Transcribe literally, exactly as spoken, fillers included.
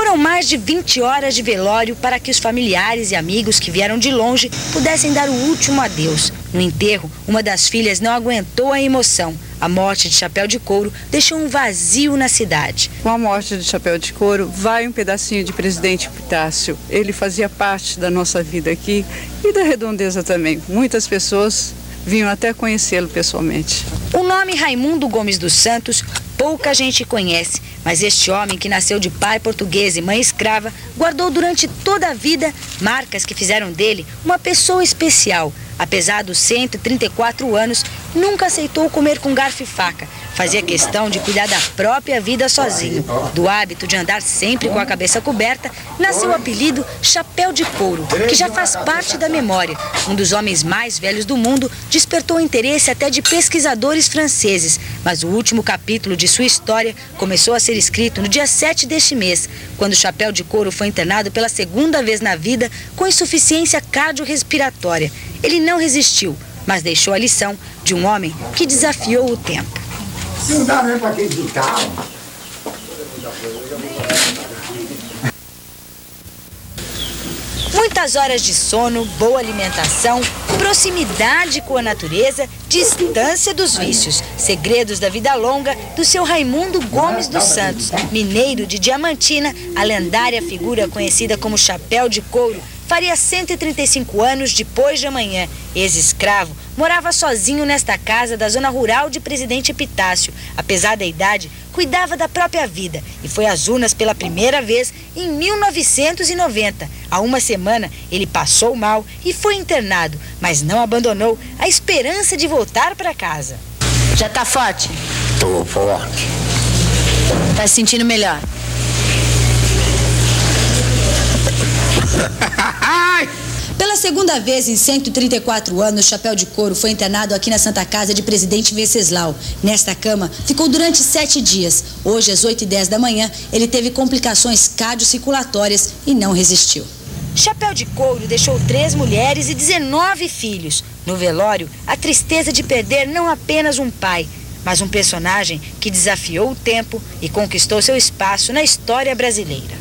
Foram mais de vinte horas de velório para que os familiares e amigos que vieram de longe pudessem dar o último adeus. No enterro, uma das filhas não aguentou a emoção. A morte de Chapéu de Couro deixou um vazio na cidade. Com a morte de Chapéu de Couro, vai um pedacinho de Presidente Epitácio. Ele fazia parte da nossa vida aqui e da Redondeza também. Muitas pessoas vinham até conhecê-lo pessoalmente. O nome Raimundo Gomes dos Santos pouca gente conhece, mas este homem que nasceu de pai português e mãe escrava guardou durante toda a vida marcas que fizeram dele uma pessoa especial. Apesar dos cento e trinta e quatro anos, nunca aceitou comer com garfo e faca. Fazia questão de cuidar da própria vida sozinho. Do hábito de andar sempre com a cabeça coberta, nasceu o apelido Chapéu de Couro, que já faz parte da memória. Um dos homens mais velhos do mundo, despertou o interesse até de pesquisadores franceses. Mas o último capítulo de sua história começou a ser escrito no dia sete deste mês, quando Chapéu de Couro foi internado pela segunda vez na vida com insuficiência cardiorrespiratória. Ele não resistiu, mas deixou a lição de um homem que desafiou o tempo. Não dá nem para acreditar. Muitas horas de sono, boa alimentação, proximidade com a natureza, distância dos vícios. Segredos da vida longa do seu Raimundo Gomes dos Santos. Mineiro de Diamantina, a lendária figura conhecida como Chapéu de Couro, faria cento e trinta e cinco anos depois de amanhã. Ex-escravo, morava sozinho nesta casa da zona rural de Presidente Epitácio. Apesar da idade, cuidava da própria vida e foi às urnas pela primeira vez em mil novecentos e noventa. Há uma semana, ele passou mal e foi internado, mas não abandonou a esperança de voltar para casa. Já tá forte? Tô forte. Tá se sentindo melhor? Pela segunda vez em cento e trinta e quatro anos, Chapéu de Couro foi internado aqui na Santa Casa de Presidente Venceslau. Nesta cama, ficou durante sete dias. Hoje, às oito e dez da manhã, ele teve complicações cardiocirculatórias e não resistiu. Chapéu de Couro deixou três mulheres e dezenove filhos. No velório, a tristeza de perder não apenas um pai, mas um personagem que desafiou o tempo e conquistou seu espaço na história brasileira.